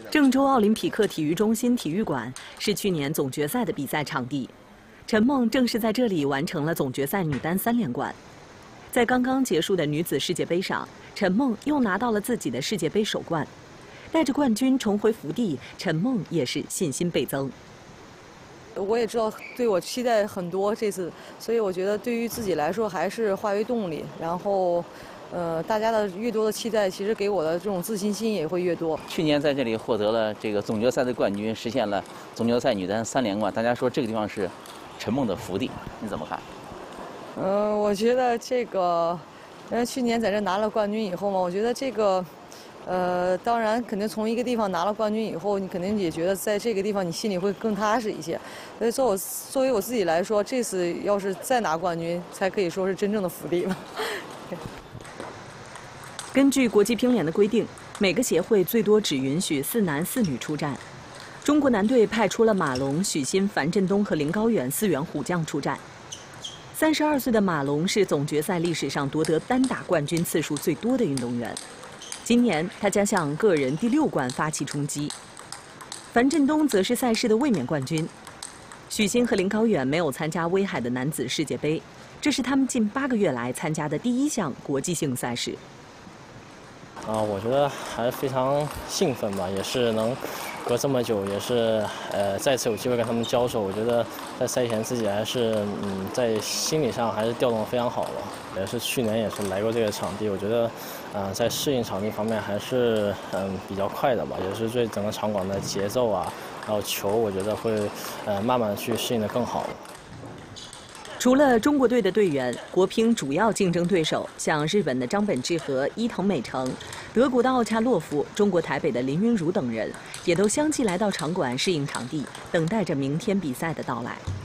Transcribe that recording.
郑州奥林匹克体育中心体育馆是去年总决赛的比赛场地，陈梦正是在这里完成了总决赛女单3连冠。在刚刚结束的女子世界杯上，陈梦又拿到了自己的世界杯首冠，带着冠军重回福地，陈梦也是信心倍增。 我也知道对我期待很多这次，所以我觉得对于自己来说还是化为动力，然后。大家的越多的期待，其实给我的这种自信心也会越多。 去年在这里获得了这个总决赛的冠军，实现了总决赛女单3连冠。大家说这个地方是陈梦的福地，你怎么看？ 我觉得这个，因为去年在这拿了冠军以后嘛，我觉得这个，当然肯定从一个地方拿了冠军以后，你肯定也觉得在这个地方你心里会更踏实一些。所以作为我自己来说，这次要是再拿冠军，才可以说是真正的福地了。 根据国际乒联的规定，每个协会最多只允许4男4女出战。中国男队派出了马龙、许昕、樊振东和林高远4员虎将出战。32岁的马龙是总决赛历史上夺得单打冠军次数最多的运动员，今年他将向个人第6冠发起冲击。樊振东则是赛事的卫冕冠军。许昕和林高远没有参加威海的男子世界杯，这是他们近8个月来参加的第1项国际性赛事。 我觉得还是非常兴奋吧，也是能隔这么久，也是再次有机会跟他们交手。我觉得在赛前自己还是在心理上还是调动得非常好的。也是去年也是来过这个场地，我觉得在适应场地方面还是比较快的吧，也是对整个场馆的节奏啊，还有球，我觉得会慢慢去适应得更好了。 除了中国队的队员，国乒主要竞争对手像日本的张本智和、伊藤美诚、德国的奥恰洛夫、中国台北的林昀儒等人，也都相继来到场馆适应场地，等待着明天比赛的到来。